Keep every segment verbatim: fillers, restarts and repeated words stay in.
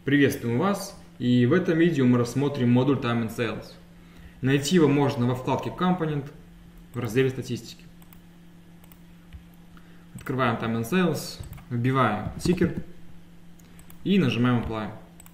Приветствуем вас, и в этом видео мы рассмотрим модуль Time and Sales. Найти его можно во вкладке Component в разделе статистики. Открываем Time and Sales, вбиваем ticker и нажимаем Apply.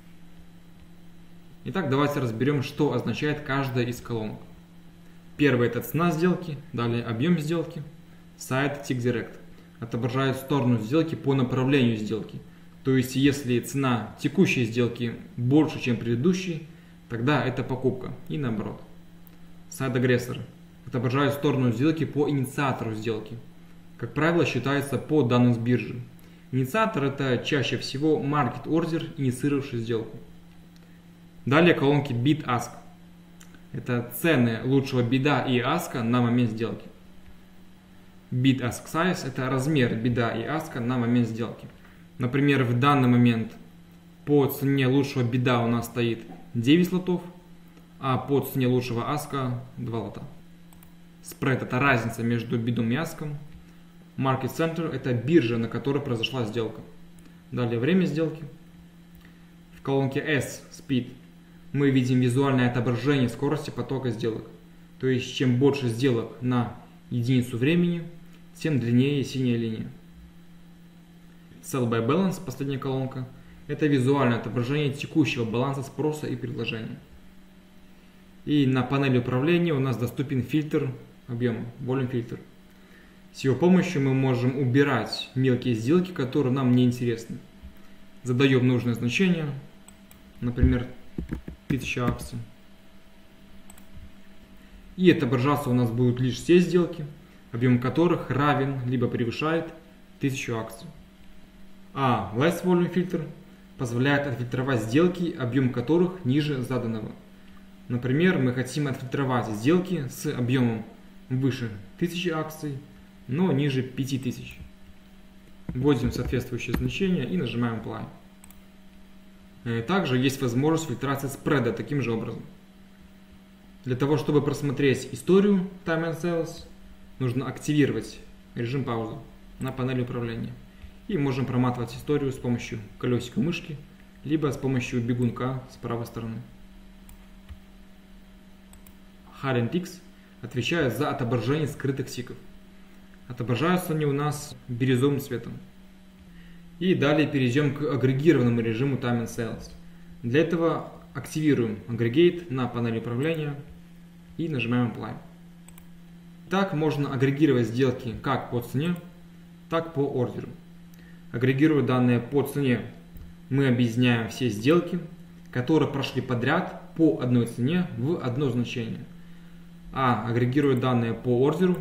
Итак, давайте разберем, что означает каждая из колонок. Первая — это цена сделки, далее объем сделки, сайт Tick Direct отображает сторону сделки по направлению сделки. То есть, если цена текущей сделки больше, чем предыдущей, тогда это покупка, и наоборот. Сайт-агрессор отображает сторону сделки по инициатору сделки. Как правило, считается по данным с биржи. Инициатор — это чаще всего market order, инициировавший сделку. Далее колонки Bid-Ask. Это цены лучшего бида и аска на момент сделки. Bid-Ask Size — это размер бида и аска на момент сделки. Например, в данный момент по цене лучшего бида у нас стоит девять лотов, а по цене лучшего аска два лота. Спред — это разница между бидом и аском. Market Center — это биржа, на которой произошла сделка. Далее время сделки. В колонке S Speed мы видим визуальное отображение скорости потока сделок. То есть, чем больше сделок на единицу времени, тем длиннее синяя линия. Sell by Balance, последняя колонка, это визуальное отображение текущего баланса спроса и предложения. И на панели управления у нас доступен фильтр объема, Volume Filter. С его помощью мы можем убирать мелкие сделки, которые нам не интересны. Задаем нужное значение, например, тысяча акций. И отображаться у нас будут лишь те сделки, объем которых равен либо превышает тысячу акций. А Less Volume Filter позволяет отфильтровать сделки, объем которых ниже заданного. Например, мы хотим отфильтровать сделки с объемом выше тысячи акций, но ниже пяти тысяч. Вводим соответствующее значение и нажимаем Apply. Также есть возможность фильтрации спреда таким же образом. Для того, чтобы просмотреть историю Time and Sales, нужно активировать режим паузы на панели управления. И можем проматывать историю с помощью колесика мышки, либо с помощью бегунка с правой стороны. Hidden Ticks отвечает за отображение скрытых тиков. Отображаются они у нас бирюзовым цветом. И далее перейдем к агрегированному режиму Time and Sales. Для этого активируем Aggregate на панели управления и нажимаем Apply. Так можно агрегировать сделки как по цене, так по ордеру. Агрегируя данные по цене, мы объединяем все сделки, которые прошли подряд по одной цене в одно значение. А агрегируя данные по ордеру,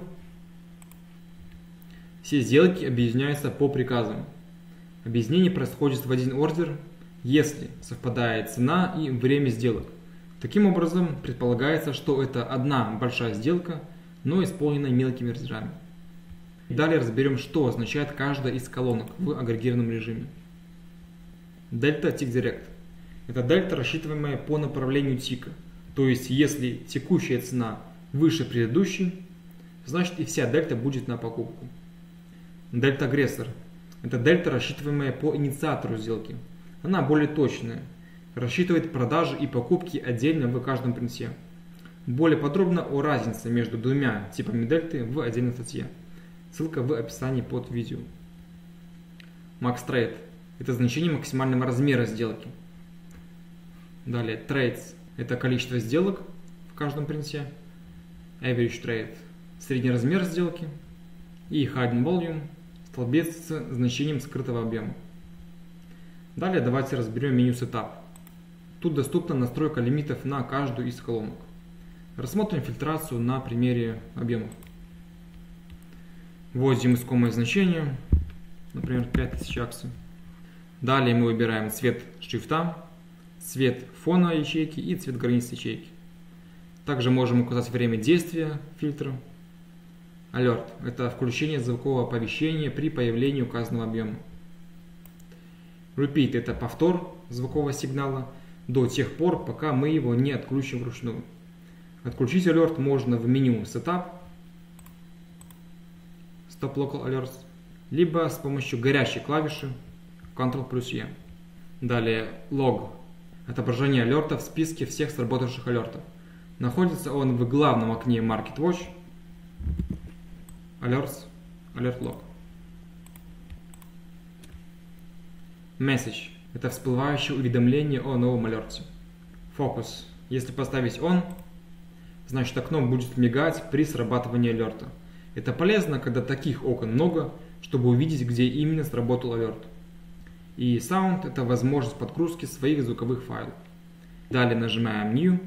все сделки объединяются по приказам. Объединение происходит в один ордер, если совпадает цена и время сделок. Таким образом, предполагается, что это одна большая сделка, но исполненная мелкими ордерами. Далее разберем, что означает каждая из колонок в агрегированном режиме. Дельта Tick Direct. Это дельта, рассчитываемая по направлению тика. То есть, если текущая цена выше предыдущей, значит и вся дельта будет на покупку. Дельта Агрессор. Это дельта, рассчитываемая по инициатору сделки. Она более точная. Рассчитывает продажи и покупки отдельно в каждом принте. Более подробно о разнице между двумя типами дельты в отдельной статье. Ссылка в описании под видео. Max Trade – это значение максимального размера сделки. Далее Trades – это количество сделок в каждом принте. Average Trade – средний размер сделки. И Hidden Volume – столбец с значением скрытого объема. Далее давайте разберем меню Setup. Тут доступна настройка лимитов на каждую из колонок. Рассмотрим фильтрацию на примере объемов. Вводим искомое значение, например, пять тысяч акций. Далее мы выбираем цвет шрифта, цвет фона ячейки и цвет границ ячейки. Также можем указать время действия фильтра. Alert – это включение звукового оповещения при появлении указанного объема. Repeat – это повтор звукового сигнала до тех пор, пока мы его не отключим вручную. Отключить Alert можно в меню Setup, Stop Local Alerts, либо с помощью горячей клавиши контрол плюс е. Далее лог. Отображение алерта в списке всех сработавших алертов. Находится он в главном окне MarketWatch. Alerts, Alert Log. Message. Это всплывающее уведомление о новом алерте. Focus. Если поставить on, значит окно будет мигать при срабатывании алерта. Это полезно, когда таких окон много, чтобы увидеть, где именно сработал алерт. И Sound – это возможность подгрузки своих звуковых файлов. Далее нажимаем New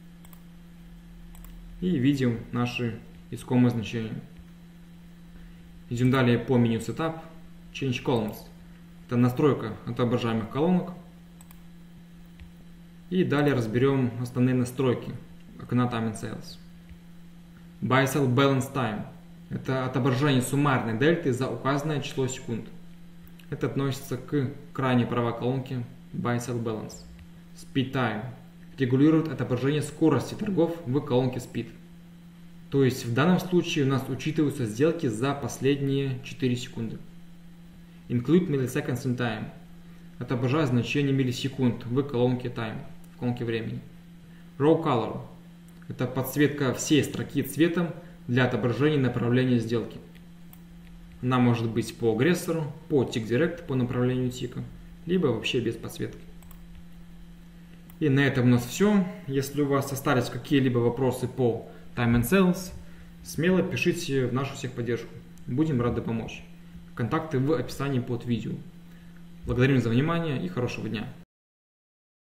и видим наши искомые значения. Идем далее по меню Setup, Change Columns. Это настройка отображаемых колонок. И далее разберем основные настройки окна Time and Sales. Buy Sell Balance Time. Это отображение суммарной дельты за указанное число секунд. Это относится к крайней правой колонке Buy Sell Balance. Speed Time. Регулирует отображение скорости торгов в колонке Speed. То есть в данном случае у нас учитываются сделки за последние четыре секунды. Include Milliseconds in Time. Отображает значение миллисекунд в колонке Time, в колонке времени. Row Color. Это подсветка всей строки цветом для отображения направления сделки. Она может быть по агрессору, по Tick Direct, по направлению тика, либо вообще без подсветки. И на этом у нас все. Если у вас остались какие-либо вопросы по Time and Sales, смело пишите в нашу техподдержку. Будем рады помочь. Контакты в описании под видео. Благодарим за внимание и хорошего дня.